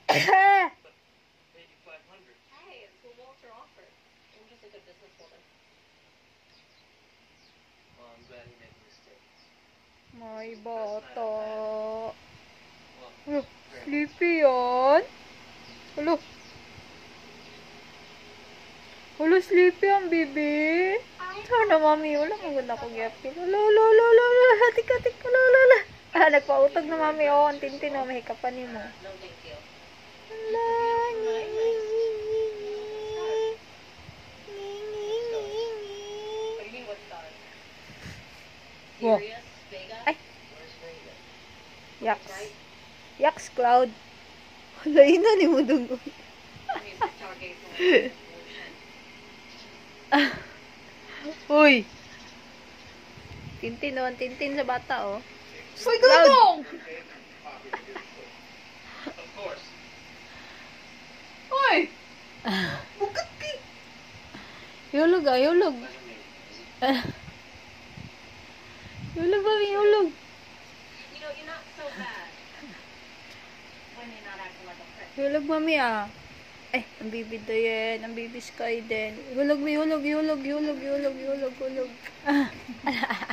Maybe 500. Hey, it's what Walter offered. I'm just a good businesswoman. Well, I'm glad he made a mistake. May bata. Well, Sleepy yan. Hello. Hello, sleepy ang bibi. Sana mami, wala maganda ko gyapin. Lolo. Hatik. Lolo. Nagpautog na mami. Oh, ang tintin. Oh, may hikapan ni mo. No big deal. What do you mean, what stars? Wow. Sirius, Vega? Ay. where's Vega? Yaks. Right? Yaks cloud. Halain na ni mo dun. He's the target for evolution. Uy. Tintin, oh. Ang tintin sa bata, oh. Uy, gulong! Of course. Uy! Bukat ka! Hulog, ah. Hulog. Doesn't mean it. Hulog, mami. Hulog. You know, you're not so bad when you're not acting like a prick. Hulog, mami, ah. Eh, ang bibi Dayen. Ang bibi Sky din. Hulog, may hulog.